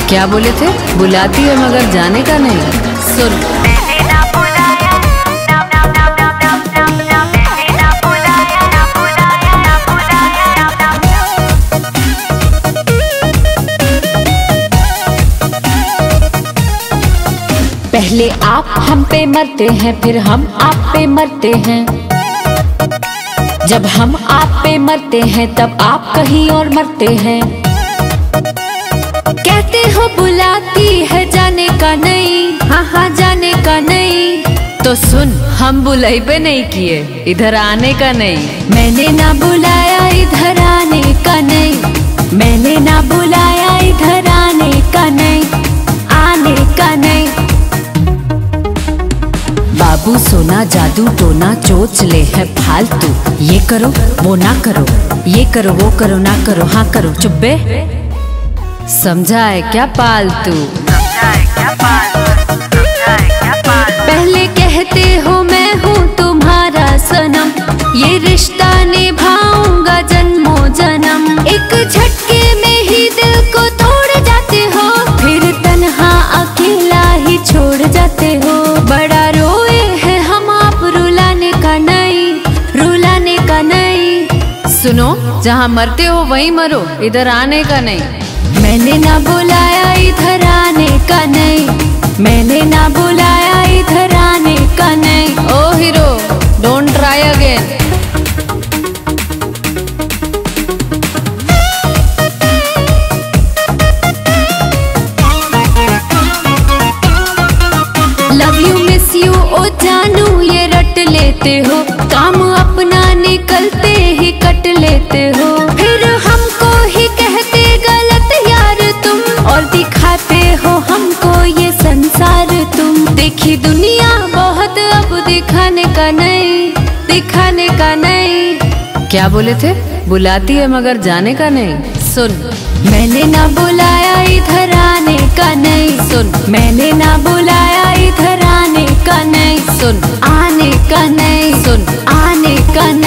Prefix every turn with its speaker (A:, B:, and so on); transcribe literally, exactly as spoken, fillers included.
A: क्या बोले थे? बुलाती है मगर जाने का नहीं। सुन,
B: पहले आप हम पे मरते हैं, फिर हम आप पे मरते हैं। जब हम आप पे मरते हैं तब आप कहीं और मरते हैं। कहते हो बुलाती है, जाने का नहीं। हाँ हाँ जाने का नहीं।
A: तो सुन, हम बुलाई पे नहीं किए, इधर आने का नहीं।
B: मैंने ना बुलाया, इधर आने का नहीं। मैंने ना बुलाया, इधर आने का नहीं। आने का नहीं। बाबू सोना जादू टोना चोच ले है फालतू। ये करो वो ना करो, ये करो वो करो ना करो, हाँ करो चुप्पे।
A: समझा है क्या पालतू?
B: पहले कहते हो मैं हूँ तुम्हारा सनम, ये रिश्ता निभाऊंगा जन्मों जन्म। एक झटके में ही दिल को तोड़ जाते हो, फिर तन्हा अकेला ही छोड़ जाते हो। बड़ा रोए हैं हम आप, रुलाने का नहीं, रुलाने का नहीं।
A: सुनो, जहाँ मरते हो वहीं मरो, इधर आने का नहीं।
B: मैंने ना बुलाया, इधर आने का नहीं। मैंने ना बुलाया, इधर आने का नहीं।
A: Oh hero, don't try again.
B: Love you miss you oh जानू ये रट लेते हो, काम अपना निकलते ही कट लेते हो। फिर हमको ही कहते गलत यार तुम, और दिखाते हो हमको ये संसार तुम। देखी दुनिया बहुत, अब दिखाने का नहीं, दिखाने का नहीं।
A: क्या बोले थे? बुलाती है मगर जाने का नहीं। सुन,
B: मैंने ना बुलाया, इधर आने का नहीं।
A: सुन,
B: मैंने ना बुलाया, इधर आने का नहीं।
A: सुन,
B: आने का नहीं।
A: सुन,
B: आने का नहीं।